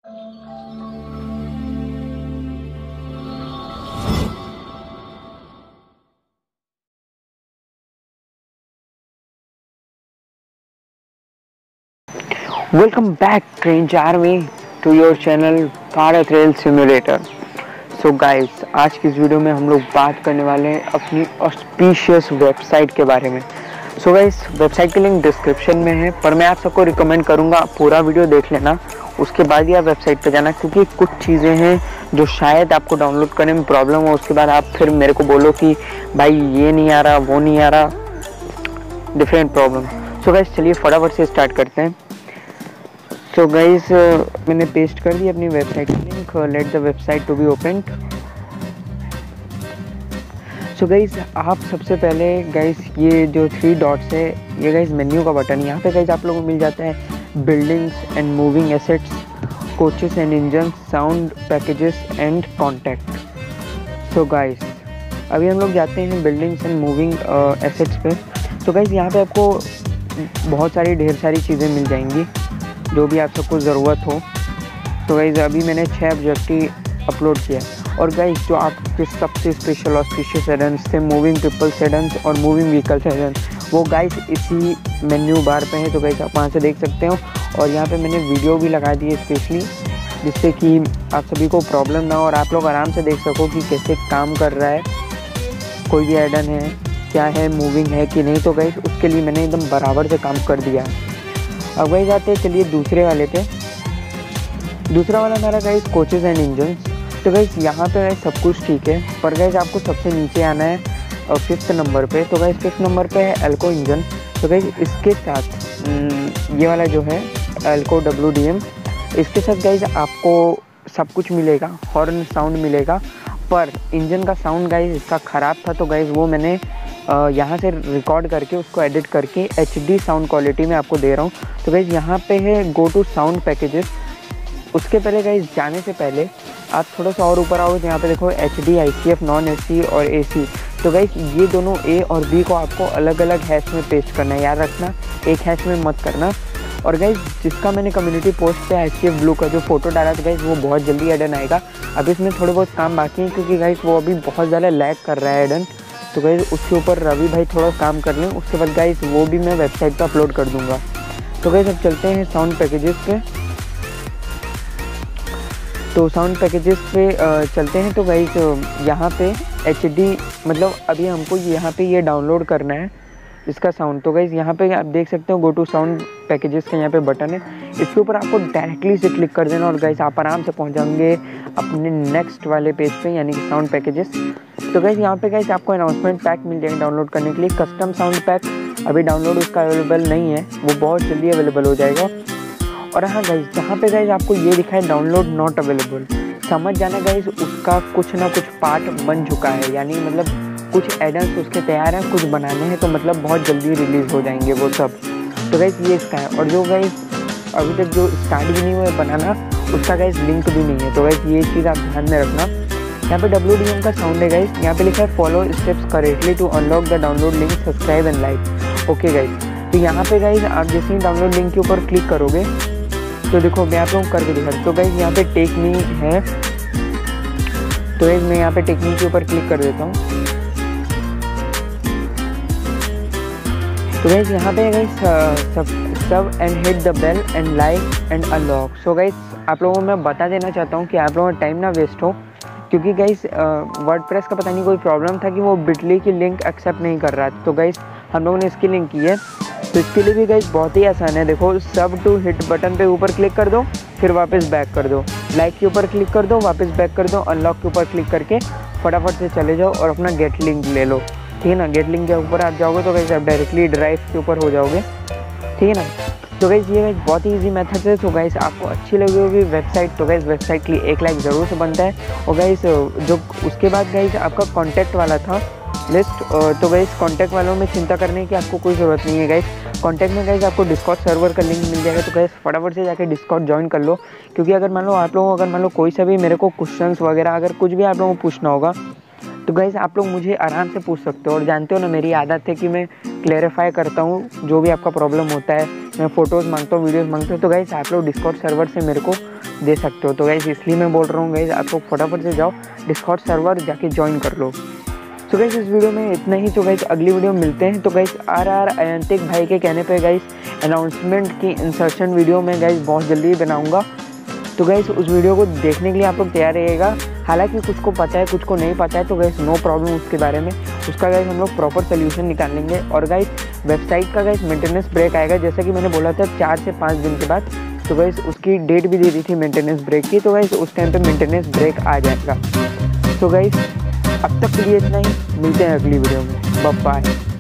Welcome back Cringe Army to your channel Car Thrill Simulator. So guys, आज की इस video में हम लोग बात करने वाले हैं अपनी ऑस्पिशियस वेबसाइट के बारे में। सो गाइस, वेबसाइट की लिंक डिस्क्रिप्शन में है, पर मैं आप सबको रिकमेंड करूँगा पूरा वीडियो देख लेना, उसके बाद ही आप वेबसाइट पे जाना, क्योंकि कुछ चीज़ें हैं जो शायद आपको डाउनलोड करने में प्रॉब्लम हो, उसके बाद आप फिर मेरे को बोलो कि भाई ये नहीं आ रहा, वो नहीं आ रहा, डिफरेंट प्रॉब्लम। सो गाइस, चलिए फटाफट से स्टार्ट करते हैं। सो गाइस, मैंने पेस्ट कर दी अपनी वेबसाइट की link. Let the website to be opened. So guys, आप सबसे पहले गाइस ये जो 3 डॉट्स है, ये गाइस मेन्यू का बटन, यहाँ पे गाइस आप लोगों को मिल जाता है buildings and moving assets, coaches and engine, sound packages and contact. So guys, अभी हम लोग जाते हैं बिल्डिंग्स एंड मूविंग एसेट्स पे। तो गाइस यहाँ पे आपको बहुत सारी ढेर सारी चीज़ें मिल जाएंगी जो भी आप सबको ज़रूरत हो। तो गाइज़, अभी मैंने 6 ऑब्जेक्टिव अपलोड किया, और गाइज़ जो आपके सबसे स्पेशल ऑस्पिशियस एडेंस थे, मूविंग पीपल्स एडेंस और मूविंग व्हीकल्स एडेंस, वो गाइज़ इसी मेन्यू बार पे है। तो गाइज़ आप वहाँ से देख सकते हो, और यहाँ पे मैंने वीडियो भी लगा दी है स्पेशली, जिससे कि आप सभी को प्रॉब्लम ना हो और आप लोग आराम से देख सको कि कैसे काम कर रहा है, कोई भी एडन है, क्या है, मूविंग है कि नहीं। तो गाइज़ उसके लिए मैंने एकदम बराबर से काम कर दिया है। अब वही जाते हैं, चलिए दूसरे वाले पे। दूसरा वाला मेरा गाइस कोचेस एंड इंजन्स। तो गाइस यहाँ पे गाइस सब कुछ ठीक है, पर गाइस आपको सबसे नीचे आना है 5th नंबर पे। तो गाइस 5th नंबर पे है एल्को इंजन। तो गाइस इसके साथ ये वाला जो है एल्को WDM, इसके साथ गाइस आपको सब कुछ मिलेगा, हॉर्न साउंड मिलेगा, पर इंजन का साउंड गाइस इसका ख़राब था। तो गाइस वो मैंने यहाँ से रिकॉर्ड करके उसको एडिट करके HD साउंड क्वालिटी में आपको दे रहा हूँ। तो गाइज़ यहाँ पे है गो टू साउंड पैकेजेस। उसके पहले गाइज़ जाने से पहले आप थोड़ा सा और ऊपर आओगे तो यहाँ पे देखो HD, ICF, नॉन AC और AC। तो गाइज़ ये दोनों A और B को आपको अलग अलग हैश में पेस्ट करना है, याद रखना, एक हैश में मत करना। और गाइज़ जिसका मैंने कम्युनिटी पोस्ट पे ICF ब्लू का जो फोटो डाला था गाइज़, वो बहुत जल्दी एडन आएगा। अब इसमें थोड़े बहुत काम बाकी हैं, क्योंकि गाइज़ वो अभी बहुत ज़्यादा लैग कर रहा है एडन। तो गाइज़ उसके ऊपर रवि भाई थोड़ा काम कर लें, उसके बाद गाइज़ वो भी मैं वेबसाइट पर अपलोड कर दूँगा। तो गाइज़ अब चलते हैं साउंड पैकेजेस पे। तो साउंड पैकेजेस पे चलते हैं। तो गाइज़ यहाँ पे HD, मतलब अभी हमको यहाँ पे ये डाउनलोड करना है इसका साउंड। तो गाइज़ यहाँ पे आप देख सकते हो गो टू साउंड पैकेजेस का यहाँ पे बटन है, इसके ऊपर आपको डायरेक्टली से क्लिक कर देना, और गाइज़ आप आराम से पहुँच जाएंगे अपने नेक्स्ट वाले पेज पे, यानी कि साउंड पैकेजेस। तो गाइज़ यहाँ पे गाइज़ आपको अनाउंसमेंट पैक मिल जाएगा डाउनलोड करने के लिए। कस्टम साउंड पैक अभी डाउनलोड उसका अवेलेबल नहीं है, वो बहुत जल्दी अवेलेबल हो जाएगा। और हाँ गाइज़, जहाँ पे गाइज़ आपको ये लिखा है डाउनलोड नॉट अवेलेबल, समझ जाना गाइज़ उसका कुछ ना कुछ पार्ट बन चुका है, यानी मतलब कुछ एडन्स उसके तैयार हैं, कुछ बनाने हैं, तो मतलब बहुत जल्दी रिलीज़ हो जाएंगे वो सब। तो गाइज़ ये इसका है, और जो गाइज़ अभी तक जो स्टार्ट भी नहीं हुआ है बनाना, उसका गाइज़ लिंक भी नहीं है। तो गाइज़ ये चीज़ आप ध्यान में रखना। यहाँ पे WDM का साउंड है गाइज़, यहाँ पे लिखा है follow steps correctly to unlock the download link, subscribe and like. Okay guys, तो यहाँ पे गाइज़ आप जैसे ही डाउनलोड लिंक के ऊपर क्लिक करोगे, तो देखो मैं आप लोगों को करके दिखा। तो गाइज़ यहाँ पे टेक मी है, तो गाइज़ मैं यहाँ पे टेक मी के ऊपर क्लिक कर देता हूँ। तो गाइज़ यहाँ पे guys sub and hit the bell and like and unlock. So guys आप लोगों को मैं बता देना चाहता हूँ कि आप लोगों का टाइम ना वेस्ट हो, क्योंकि गाइज़ वर्डप्रेस का पता नहीं कोई प्रॉब्लम था कि वो बिटली की लिंक एक्सेप्ट नहीं कर रहा था। तो गाइज़ हम लोगों ने इसकी लिंक की है, तो इसके लिए भी गाइज़ बहुत ही आसान है। देखो सब टू हिट बटन पे ऊपर क्लिक कर दो, फिर वापस बैक कर दो, लाइक के ऊपर क्लिक कर दो, वापस बैक कर दो, अनलॉक के ऊपर क्लिक करके फटाफट से चले जाओ और अपना गेट लिंक ले लो, ठीक है ना। गेट लिंक के ऊपर आप जाओगे तो गाइज़ आप डायरेक्टली ड्राइव के ऊपर हो जाओगे, ठीक है ना। तो गाइज़ ये गाइज़ बहुत ही ईजी मेथड है। तो गाइज़ आपको अच्छी लगी होगी वेबसाइट, तो गाइज़ वेबसाइट के लिए 1 लाइक ज़रूर से बनता है। और गाइज़ जो उसके बाद गाइज़ आपका कॉन्टैक्ट वाला था लिस्ट, तो गाइज़ कॉन्टैक्ट वालों में चिंता करने की आपको कोई ज़रूरत नहीं है गाइज़। कॉन्टैक्ट में गाइज़ आपको डिस्कॉर्ड सर्वर का लिंक मिल जाएगा, तो गाइज़ फटाफट से जाकर डिस्कॉर्ड ज्वाइन कर लो, क्योंकि अगर मान लो कोई सा भी मेरे को क्वेश्चंस वगैरह अगर कुछ भी आप लोगों को पूछना होगा, तो गाइज़ आप लोग मुझे आराम से पूछ सकते हो। और जानते हो ना मेरी आदत है कि मैं क्लेरिफाई करता हूँ जो भी आपका प्रॉब्लम होता है, मैं फ़ोटोज़ मांगता हूँ, वीडियोज़ मांगता हूँ। तो गाइज़ आप लोग डिस्कॉर्ड सर्वर से मेरे को दे सकते हो। तो गाइस इसलिए मैं बोल रहा हूँ गाइस, आप लोग फटाफट से जाओ डिस्कॉर्ड सर्वर जाके ज्वाइन कर लो। तो गाइस इस वीडियो में इतना ही। तो गाइस अगली वीडियो में मिलते हैं। तो गाइस RR अयंतिक भाई के कहने पे गाइस अनाउंसमेंट की इंसर्शन वीडियो में गाइस बहुत जल्दी बनाऊंगा। तो गाइस उस वीडियो को देखने के लिए आप लोग तैयार रहिएगा। हालांकि कुछ को पता है, कुछ को नहीं पता है, तो गाइस नो प्रॉब्लम उसके बारे में, उसका गाइस हम लोग प्रॉपर सोल्यूशन निकाल लेंगे। और गाइस वेबसाइट का गाइस मेंटेनेंस ब्रेक आएगा, जैसा कि मैंने बोला था 4 से 5 दिन के बाद। तो गाइस उसकी डेट भी दे दी थी मेंटेनेंस ब्रेक की, तो गाइस उस टाइम पे मेंटेनेंस ब्रेक आ जाएगा। तो गाइस अब तक के लिए इतना ही, मिलते हैं अगली वीडियो में। Bye bye.